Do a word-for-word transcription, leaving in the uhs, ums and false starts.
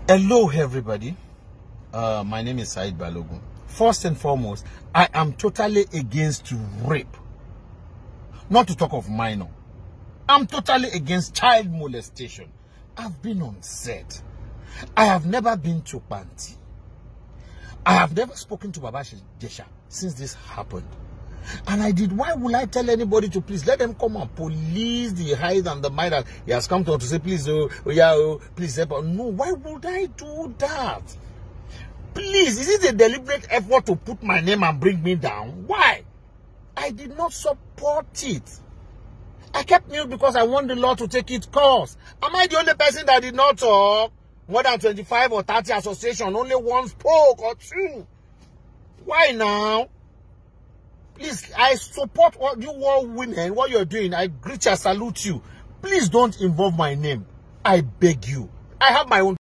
Hello everybody, uh, my name is Said Balogun. First and foremost, I am totally against rape, not to talk of minor. I'm totally against child molestation. I've been on set. I have never been to Panti. I have never spoken to Baba Jesha since this happened. And I did. Why will I tell anybody to please let them come and police the height and the might that he has come to, to say, please, oh, oh yeah, oh, please help. No, why would I do that? Please, is it a deliberate effort to put my name and bring me down? Why? I did not support it. I kept mute because I want the law to take its course. Am I the only person that did not talk? More than twenty-five or thirty associations, only one spoke or two. Why now? Please, I support what you all women, what you're doing. I greet you, I salute you. Please don't involve my name. I beg you. I have my own